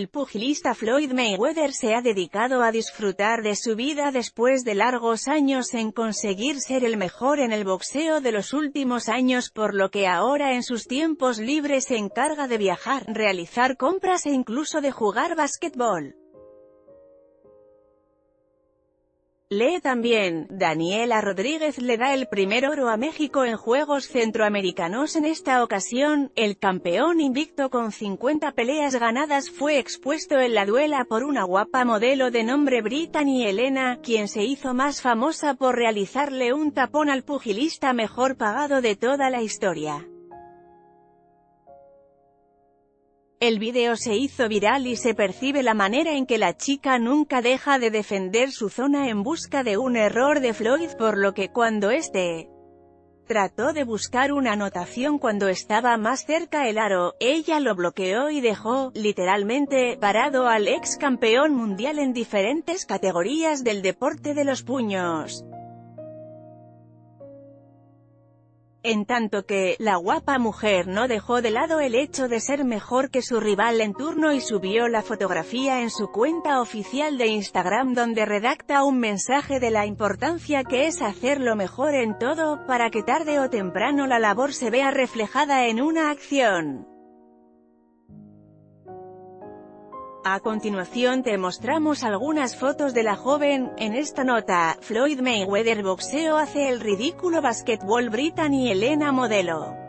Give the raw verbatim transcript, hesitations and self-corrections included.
El pugilista Floyd Mayweather se ha dedicado a disfrutar de su vida después de largos años en conseguir ser el mejor en el boxeo de los últimos años, por lo que ahora en sus tiempos libres se encarga de viajar, realizar compras e incluso de jugar basquetbol. Lee también, Daniela Rodríguez le da el primer oro a México en Juegos Centroamericanos. En esta ocasión, el campeón invicto con cincuenta peleas ganadas fue expuesto en la duela por una guapa modelo de nombre Brittany Elena, quien se hizo más famosa por realizarle un tapón al pugilista mejor pagado de toda la historia. El video se hizo viral y se percibe la manera en que la chica nunca deja de defender su zona en busca de un error de Floyd, por lo que cuando este trató de buscar una anotación cuando estaba más cerca el aro, ella lo bloqueó y dejó, literalmente, parado al ex campeón mundial en diferentes categorías del deporte de los puños. En tanto que, la guapa mujer no dejó de lado el hecho de ser mejor que su rival en turno y subió la fotografía en su cuenta oficial de Instagram, donde redacta un mensaje de la importancia que es hacerlo mejor en todo, para que tarde o temprano la labor se vea reflejada en una acción. A continuación te mostramos algunas fotos de la joven. En esta nota, Floyd Mayweather boxeo hace el ridículo basquetbol, Brittany Elena modelo.